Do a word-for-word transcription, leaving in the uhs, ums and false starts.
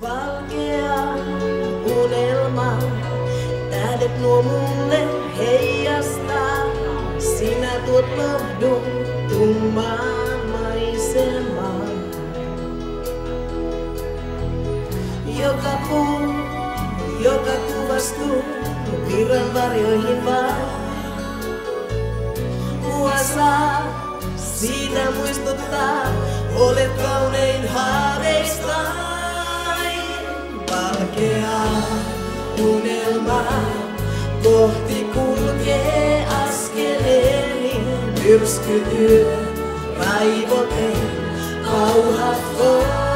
Valkea unelma, tähdet nuo mulle heijastaa. Sinä tuot lohdun tummaan maisemaan. Joka puu, joka kuvastuu virran varjoihin vaan. Mua saa siitä muistuttaa, olet kaunein haaveistaan. Valkea unelma kohti kulkee askeleeni. Myrsky yö raivoten kauhatkoon.